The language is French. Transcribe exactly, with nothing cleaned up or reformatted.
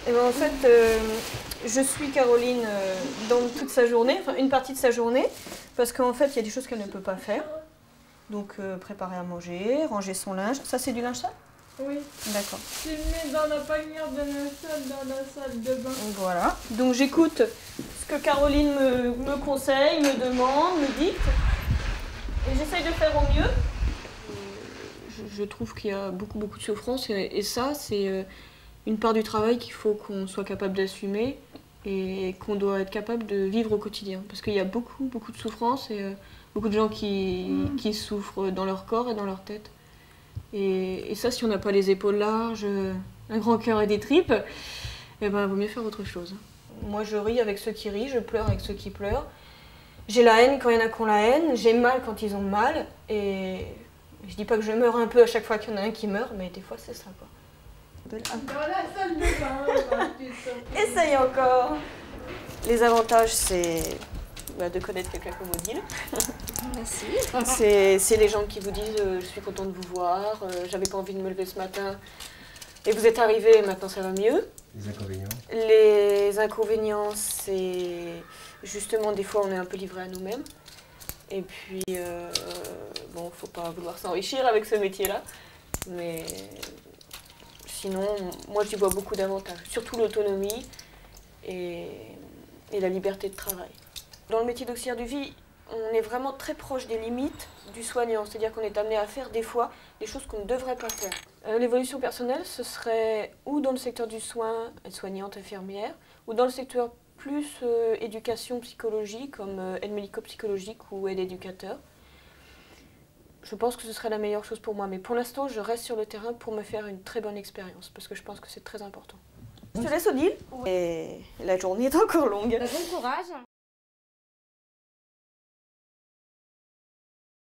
Et ben en fait, euh, je suis Caroline euh, dans toute sa journée, enfin une partie de sa journée, parce qu'en fait, il y a des choses qu'elle ne peut pas faire. Donc euh, préparer à manger, ranger son linge. Ça, c'est du linge sale? Oui. D'accord. C'est mis dans la panière de linge sale dans la salle de bain. Voilà. Donc j'écoute ce que Caroline me, me conseille, me demande, me dicte. Et j'essaye de faire au mieux. Je, je trouve qu'il y a beaucoup, beaucoup de souffrance. Et, et ça, c'est euh, une part du travail qu'il faut qu'on soit capable d'assumer et qu'on doit être capable de vivre au quotidien. Parce qu'il y a beaucoup, beaucoup de souffrance et euh, beaucoup de gens qui, mmh. qui souffrent dans leur corps et dans leur tête. Et, et ça, si on n'a pas les épaules larges, un grand cœur et des tripes, eh ben, vaut mieux faire autre chose. Moi, je ris avec ceux qui rient, je pleure avec ceux qui pleurent. J'ai la haine quand il y en a qui ont la haine, j'ai mal quand ils ont mal. Et je dis pas que je meurs un peu à chaque fois qu'il y en a un qui meurt, mais des fois, c'est ça, quoi. Dans la salle de bain. Essaye encore. Les avantages, c'est bah, de connaître quelqu'un comme Odile. Merci. C'est les gens qui vous disent euh, « je suis contente de vous voir, euh, j'avais pas envie de me lever ce matin et vous êtes arrivé et maintenant ça va mieux ». Les inconvénients Les inconvénients, c'est justement des fois on est un peu livré à nous-mêmes. Et puis, euh, bon, faut pas vouloir s'enrichir avec ce métier-là, mais sinon, moi j'y vois beaucoup d'avantages, surtout l'autonomie et, et la liberté de travail. Dans le métier d'auxiliaire de vie, on est vraiment très proche des limites du soignant, c'est-à-dire qu'on est amené à faire des fois des choses qu'on ne devrait pas faire. Euh, L'évolution personnelle, ce serait ou dans le secteur du soin, soignante, infirmière, ou dans le secteur plus euh, éducation, psychologie, comme euh, aide médico-psychologique ou aide éducateur. Je pense que ce serait la meilleure chose pour moi, mais pour l'instant, je reste sur le terrain pour me faire une très bonne expérience, parce que je pense que c'est très important. Je te laisse, Odile, et la journée est encore longue. Bon courage.